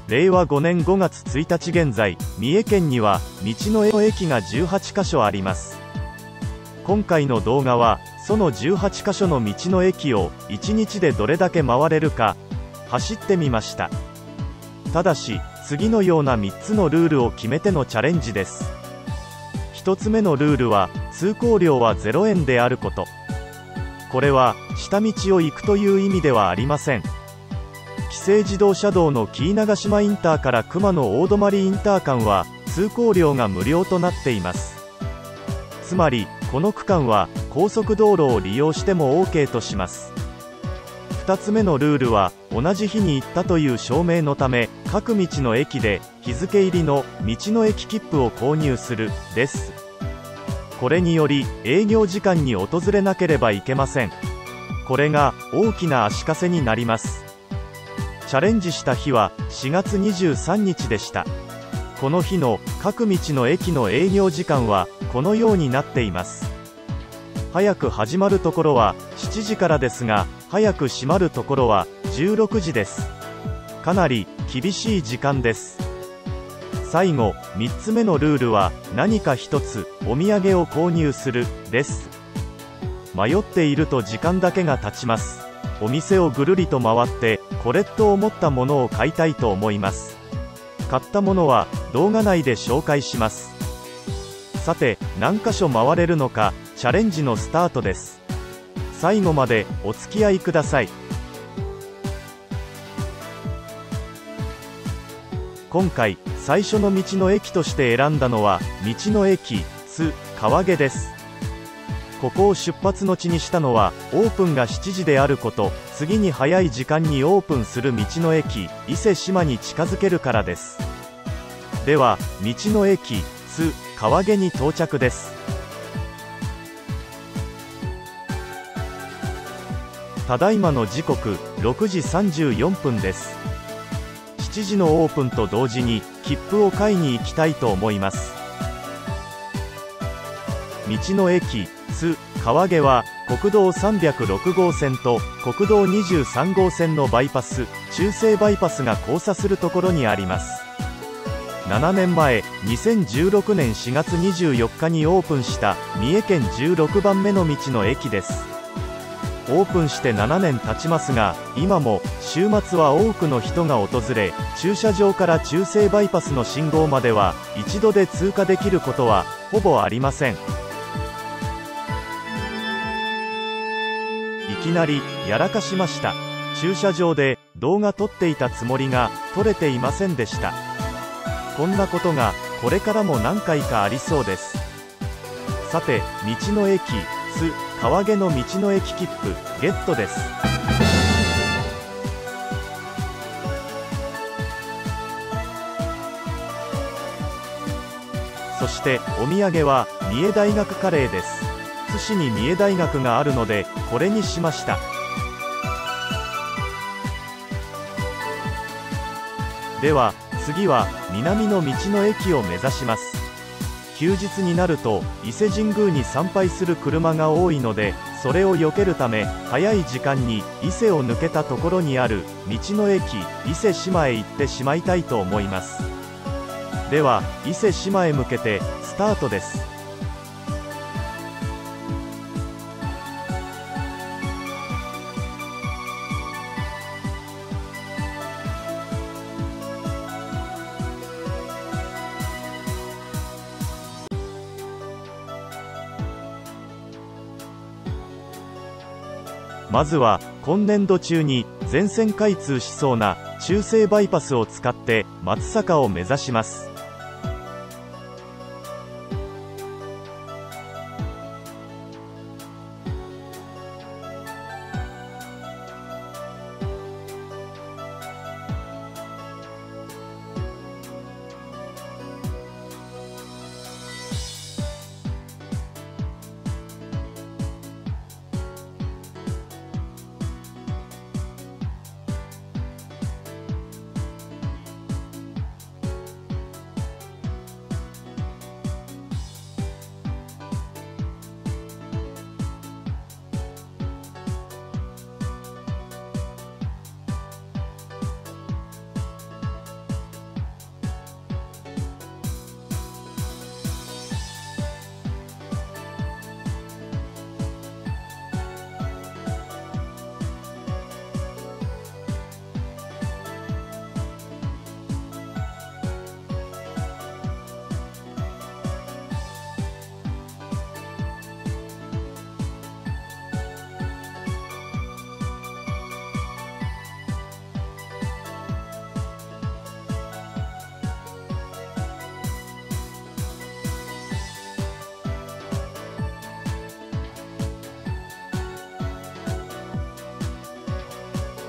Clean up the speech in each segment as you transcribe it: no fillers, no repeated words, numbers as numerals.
令和5年5月1日現在、三重県には道の駅が18カ所あります。今回の動画はその18カ所の道の駅を1日でどれだけ回れるか走ってみました。ただし次のような3つのルールを決めてのチャレンジです。1つ目のルールは通行料は0円であること。これは下道を行くという意味ではありません。紀勢自動車道の紀伊長島インターから熊野大泊インター間は通行料が無料となっています。つまりこの区間は高速道路を利用しても OK とします。2つ目のルールは同じ日に行ったという証明のため各道の駅で日付入りの道の駅切符を購入するです。これにより営業時間に訪れなければいけません。これが大きな足かせになります。チャレンジした日は4月23日でした。この日の各道の駅の営業時間はこのようになっています。早く始まるところは7時からですが、早く閉まるところは16時です。かなり厳しい時間です。最後、3つ目のルールは何か一つお土産を購入するです。迷っていると時間だけが経ちます。お店をぐるりと回ってこれと思ったものを買いたいと思います。買ったものは動画内で紹介します。さて、何箇所回れるのかチャレンジのスタートです。最後までお付き合いください。今回最初の道の駅として選んだのは道の駅津川毛です。ここを出発の地にしたのはオープンが7時であること、次に早い時間にオープンする道の駅伊勢志摩に近づけるからです。では道の駅津川毛に到着です。ただいまの時刻6時34分です。7時のオープンと同時に切符を買いに行きたいと思います。道の駅津川毛は国道306号線と国道23号線のバイパス中西バイパスが交差するところにあります。7年前2016年4月24日にオープンした三重県16番目の道の駅です。オープンして7年経ちますが、今も週末は多くの人が訪れ、駐車場から中西バイパスの信号までは一度で通過できることはほぼありません。いきなりやらかしました。駐車場で動画撮っていたつもりが撮れていませんでした。こんなことがこれからも何回かありそうです。さて、道の駅津川毛の道の駅切符ゲットです。そしてお土産は三重大学カレーです。津市に三重大学があるのでこれにしました。では次は南の道の駅を目指します。休日になると伊勢神宮に参拝する車が多いので、それを避けるため早い時間に伊勢を抜けたところにある道の駅伊勢志摩へ行ってしまいたいと思います。では伊勢志摩へ向けてスタートです。まずは今年度中に全線開通しそうな中西バイパスを使って松阪を目指します。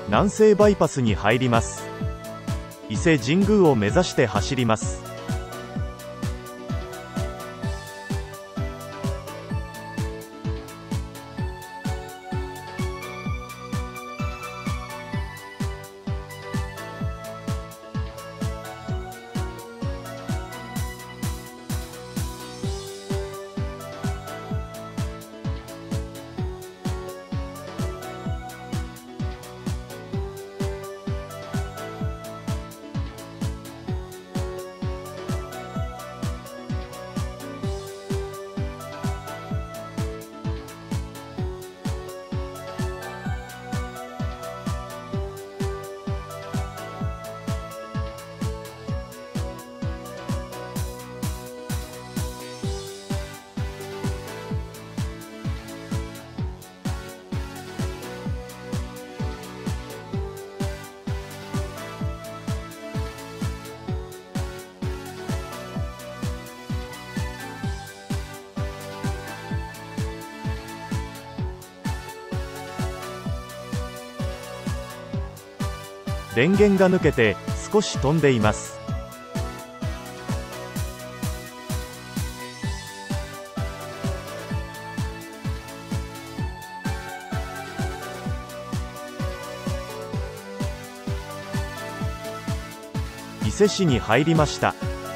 南西バイパスに入ります。伊勢神宮を目指して走ります。電源が抜けて少し飛んでいます。伊勢市に入りました。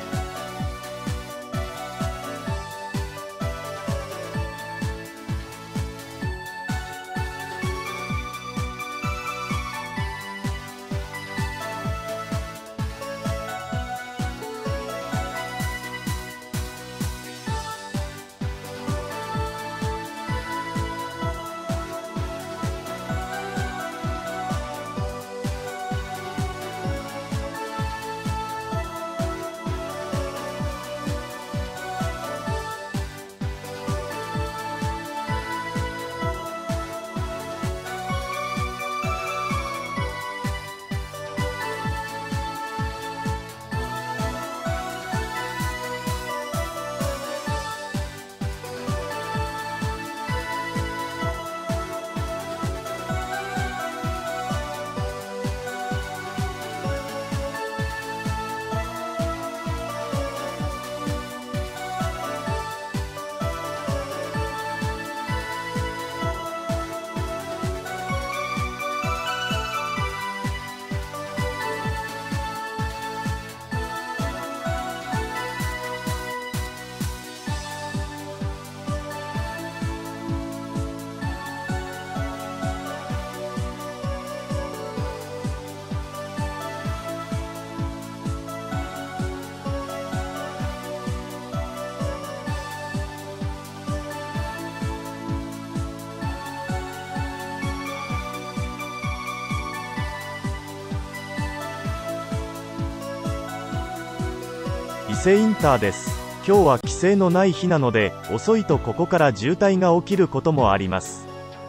伊勢インターです。今日は規制のない日なので、遅いとここから渋滞が起きることもあります。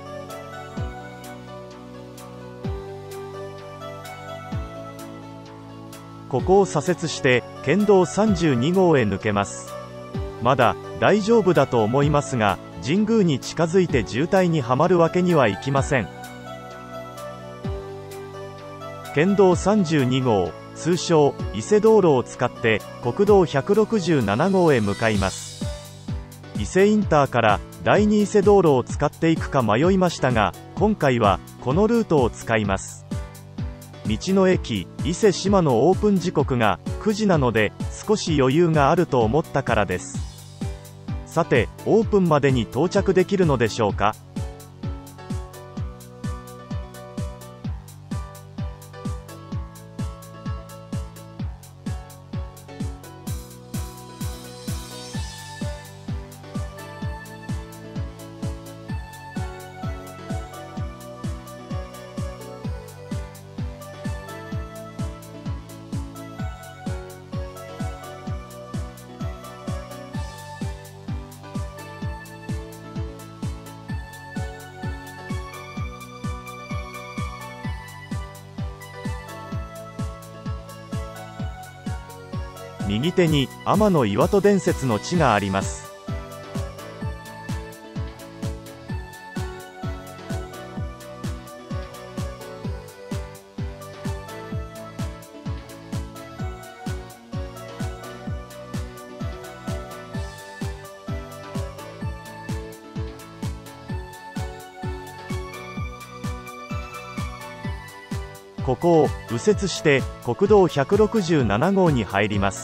ここを左折して県道32号へ抜けます。まだ大丈夫だと思いますが、神宮に近づいて渋滞にはまるわけにはいきません。県道32号、通称伊勢道路を使って国道167号へ向かいます。伊勢インターから第二伊勢道路を使っていくか迷いましたが、今回はこのルートを使います。道の駅伊勢志摩のオープン時刻が9時なので、少し余裕があると思ったからです。さて、オープンまでに到着できるのでしょうか。右手に天岩戸伝説の地があります。 ここを右折して国道167号に入ります。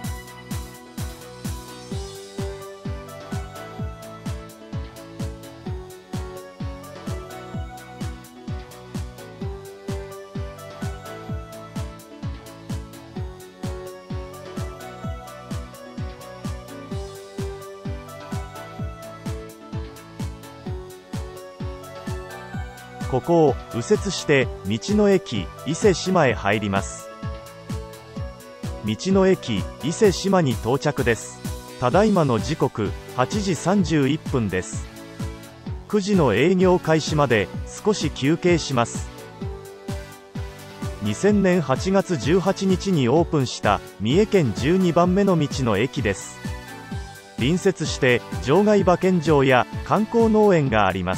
ここを右折して道の駅伊勢志摩へ入ります。道の駅伊勢志摩に到着です。ただいまの時刻8時31分です。9時の営業開始まで少し休憩します。2000年8月18日にオープンした三重県12番目の道の駅です。隣接して場外馬券場や観光農園があります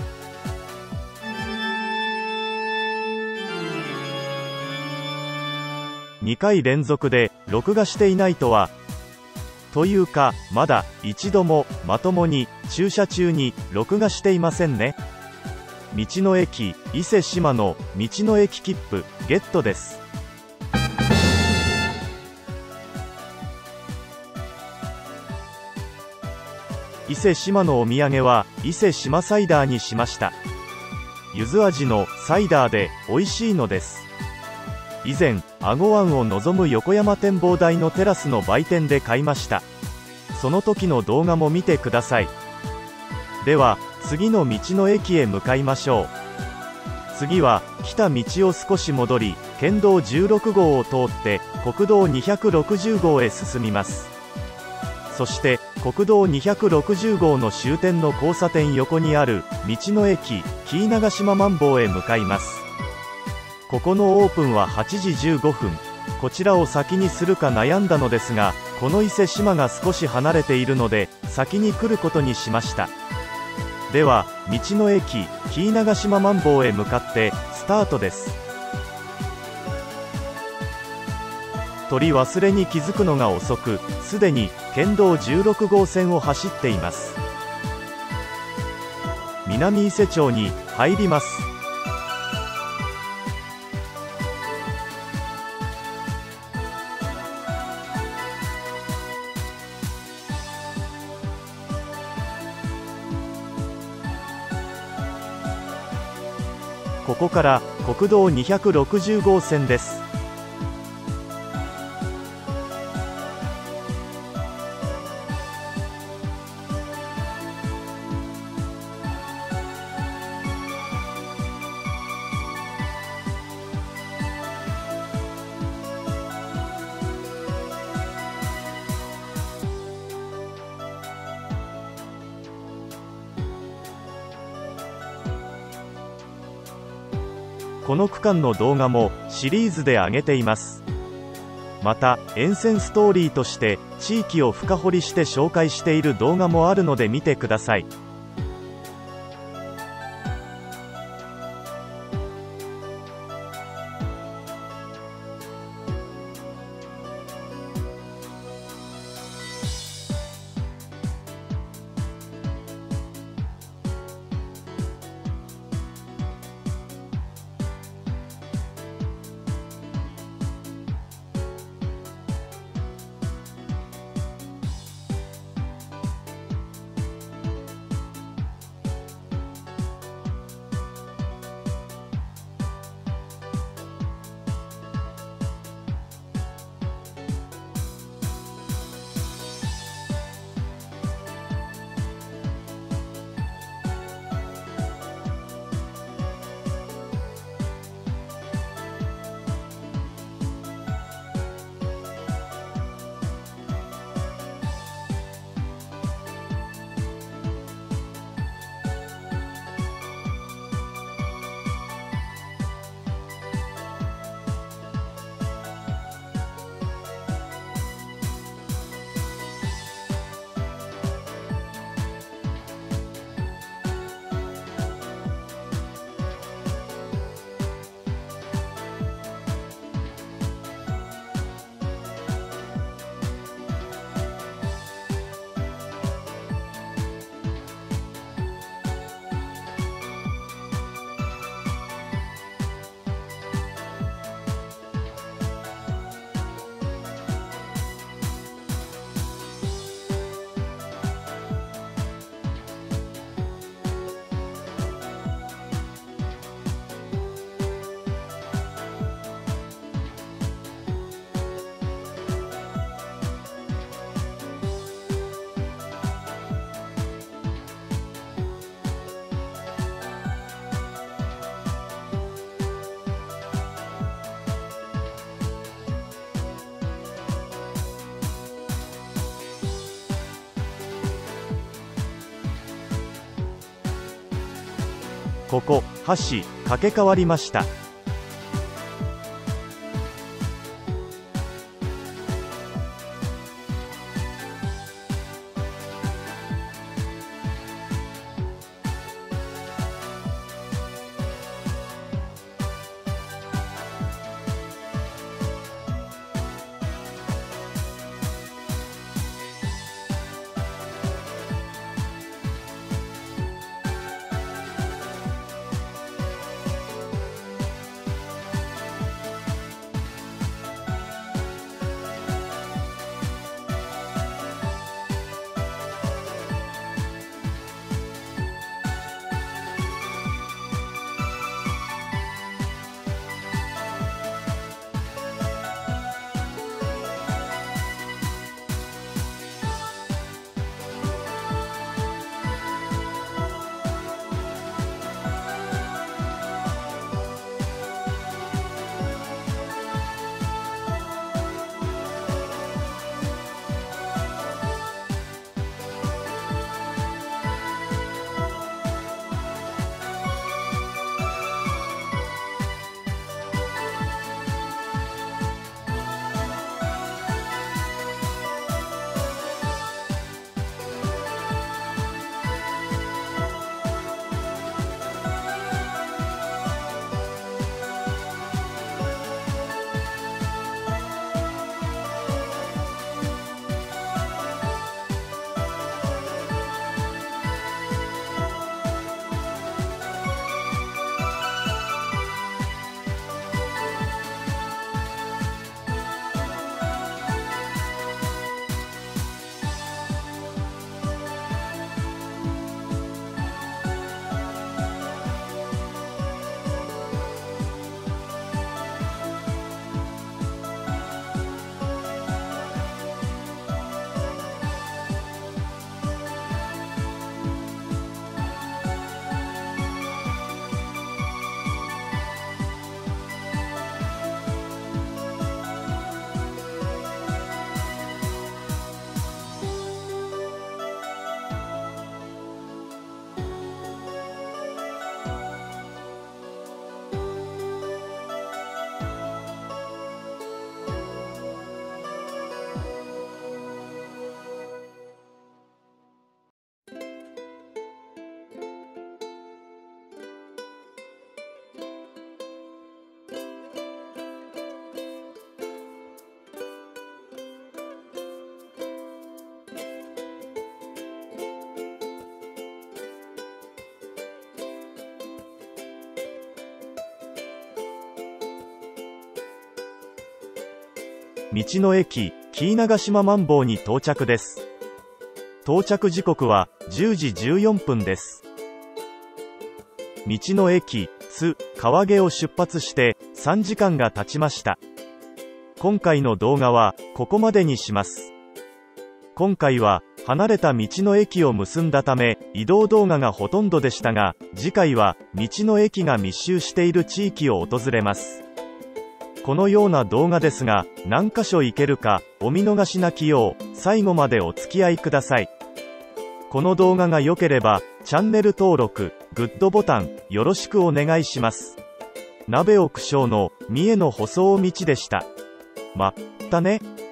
。2回連続で録画していないとは、というかまだ一度もまともに駐車中に録画していませんね。道の駅伊勢志摩の道の駅切符ゲットです。伊勢志摩のお土産は伊勢志摩サイダーにしました。柚子味のサイダーで美味しいのです。以前英虞湾を望む横山展望台のテラスの売店で買いました。その時の動画も見てください。では次の道の駅へ向かいましょう。次は来た道を少し戻り県道16号を通って国道260号へ進みます。そして国道260号の終点の交差点横にある道の駅紀伊長島マンボウへ向かいます。ここのオープンは8時15分。こちらを先にするか悩んだのですが、この伊勢志摩が少し離れているので先に来ることにしました。では道の駅紀伊長島マンボウへ向かってスタートです。取り忘れに気づくのが遅く、すでに県道16号線を走っています。南伊勢町に入ります。ここから国道260号線です。この区間の動画もシリーズで上げています。また沿線ストーリーとして地域を深掘りして紹介している動画もあるので見てください。 ここ、橋、掛け替わりました。道の駅、紀伊長島マンボウに到着です。到着時刻は10時14分です。道の駅、川毛を出発して3時間が経ちました。今回の動画はここまでにします。今回は離れた道の駅を結んだため移動動画がほとんどでしたが、次回は道の駅が密集している地域を訪れます。このような動画ですが、何箇所行けるかお見逃しなきよう最後までお付き合いください。この動画が良ければチャンネル登録、グッドボタンよろしくお願いします。鍋奥翔の三重の細尾道でした。またね。